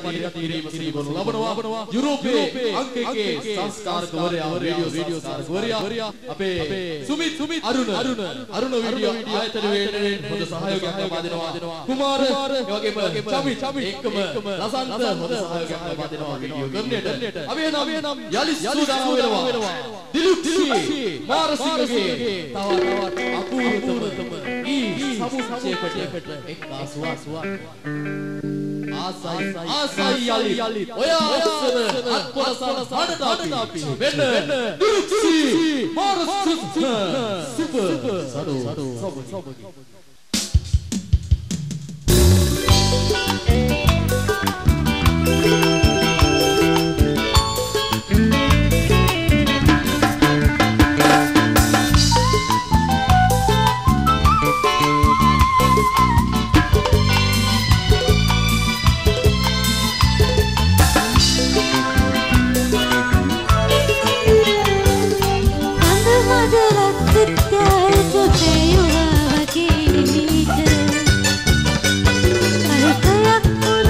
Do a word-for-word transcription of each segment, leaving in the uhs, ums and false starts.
මඩික තීරීම සිදුවනු ලබනවා යුරෝපයේ අංක එකේ සංස්කාරකවරයා රේඩියෝ රේඩියෝ සංස්කාරකවරයා අපේ සුමිත් සුමිත් අරුණ අරුණ අරුණ වීඩියෝ ආයතන වෙනුවෙන් හොඳ සහයෝගයක් ලබා දෙනවා කුමාර ඒ වගේම චමි චමි එක්කම ලසන්ත හොඳ සහයෝගයක් ලබා දෙනවා වීඩියෝ කරන්නට අපි නම් අපි නම් යලි සූදානම් වෙනවා දිලුක් දිලුක් මාරසිංහගේ තව තවත් අපූර්වතම ඊ සමුච්චයකට එක් ආසුවක් ආසයි ආසයි යලි යලි ඔය ඔස්සන අත්පොරසන හඩදාපි වෙන්න දිලුක්සි මාරසිංහ සුපර් සඩෝ සබ සබ Aku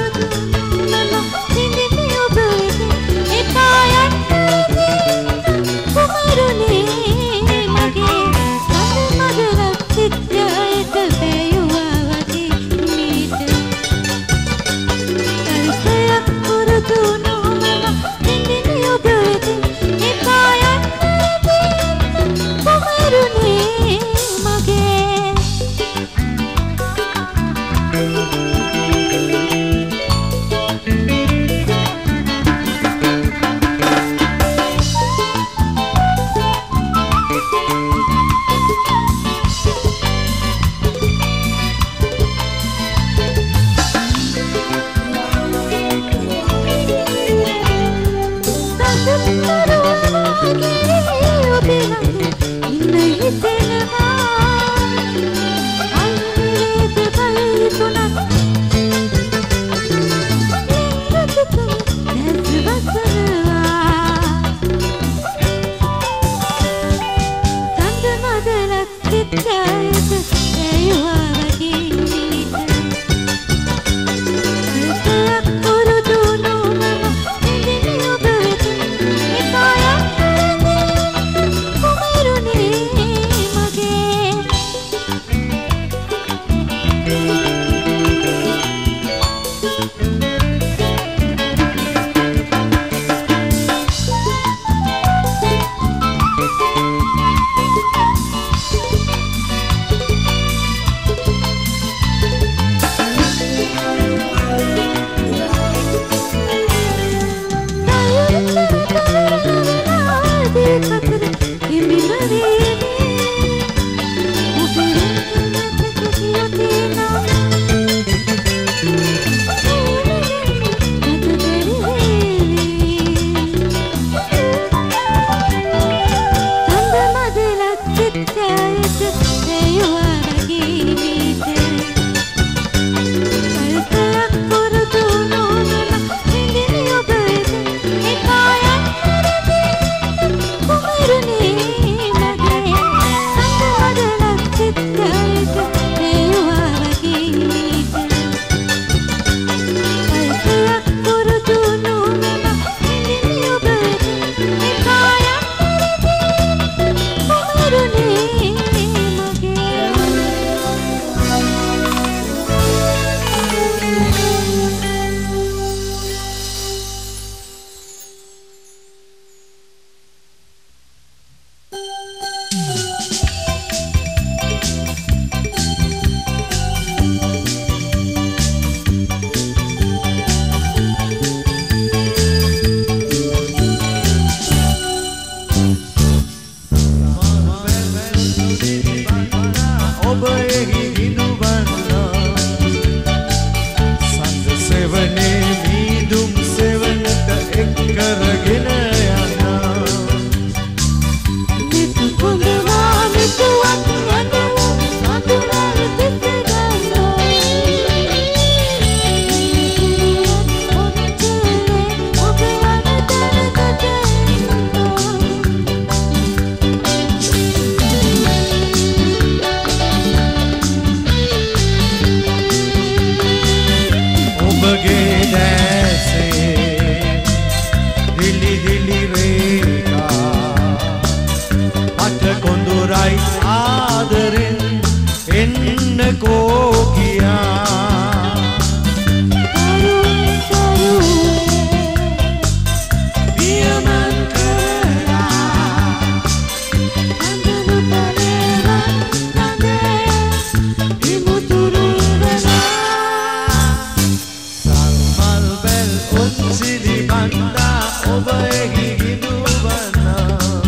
උන්සිලි බන්දා ඔබ එහි දුවනා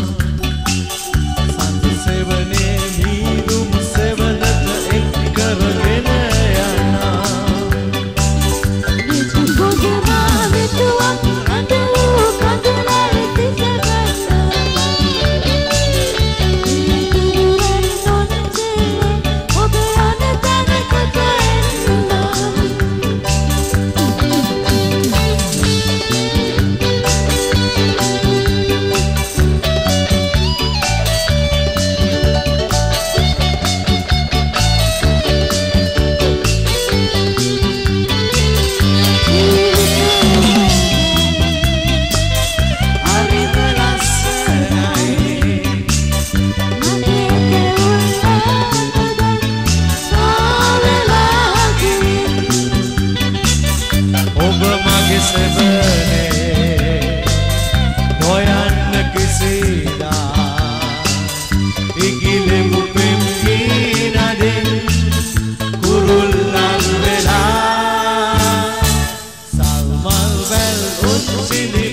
සඳ සෙවනේ මීදුම් සෙවනට එක් කරගෙන යනා නිතු ගොගමා විතුවක් අඳවූ කඳුලයි තිසගත්තා ඉතුරුවන් නොනැසෙන්නේ ඔබ යන තැනකට එන්නා Sini